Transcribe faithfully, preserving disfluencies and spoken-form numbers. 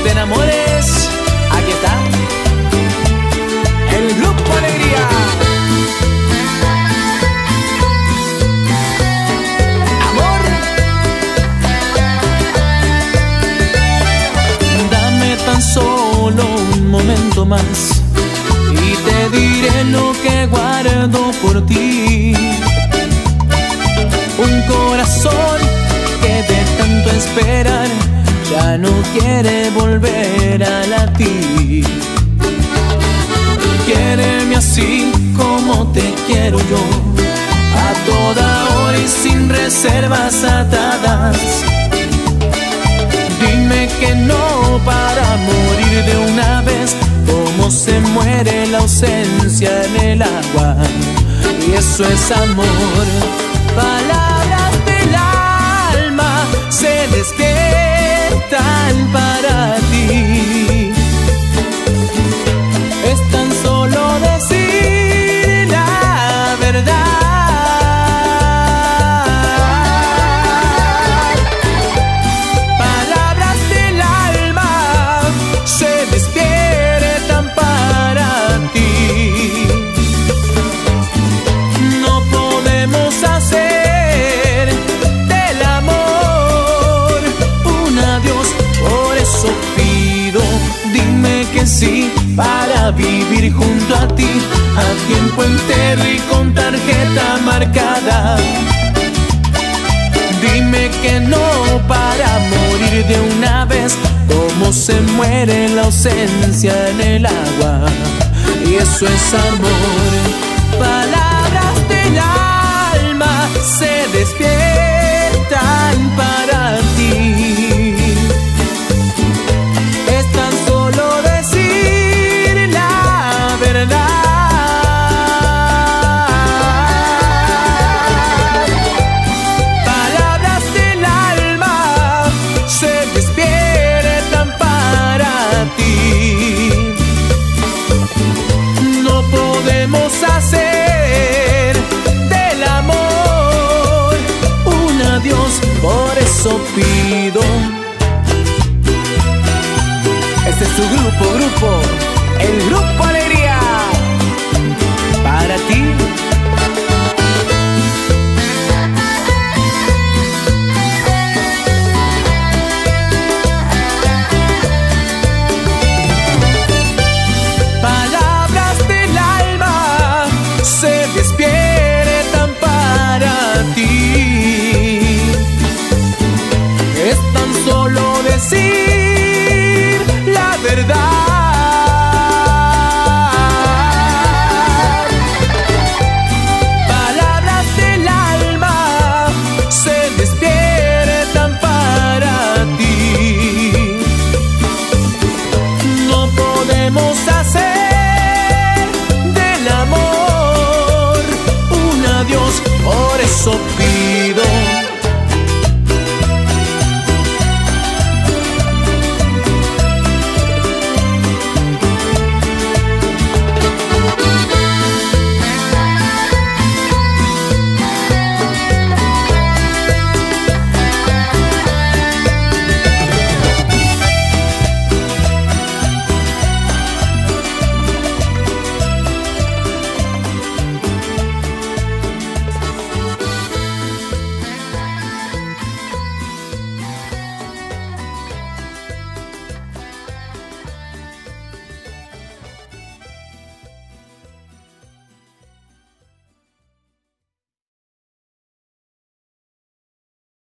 te enamores, aquí está el Grupo Alegría. Amor, dame tan solo un momento más y te diré lo que guardo por ti. Un corazón que de tanto esperar ya no quiere volver a latir. Quiéreme así como te quiero yo, a toda hora y sin reservas atadas. Dime que no para morir de una vez, como se muere la ausencia en el agua. Y eso es amor. Palabras del alma se despiertan para ti. Es tan solo decir la verdad. Palabras del alma se despiertan para ti. No podemos hacer del amor un adiós, por eso pido, dime que sí, para vivir junto a ti, a tiempo entero y con tarjeta marcada. Dime que no para morir de una vez, como se muere la ausencia en el agua. Y eso es amor. Palabras del alma se despiertan para ti. Es tan solo decir la verdad. Palabras del alma se despiertan para ti. No podemos hacer del amor un adiós, por eso pido. Este es tu grupo, grupo, el Grupo Alegría, para ti. Palabras del alma se despiertan para ti. Es tan solo decir